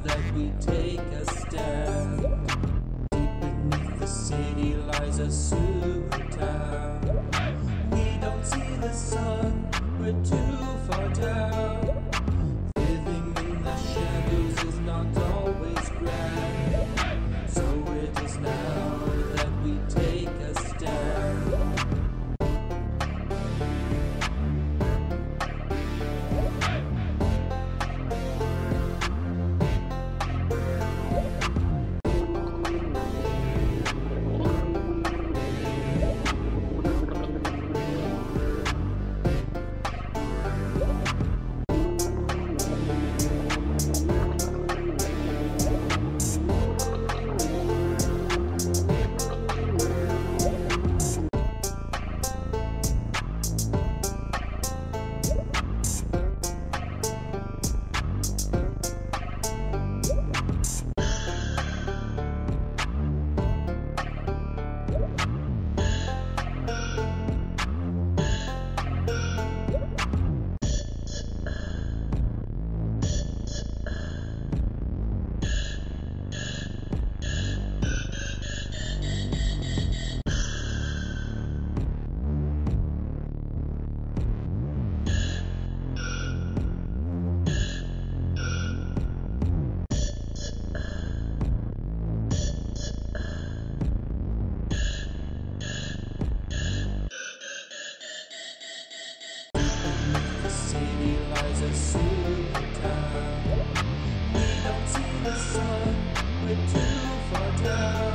that we take a stand. Deep beneath the city lies a Sewertown. We don't see the sun, we're too far down. Living in the shadows is not always grand, so it is now that we take a stand. City lies a Sewertown. We don't see the sun, we're too far down.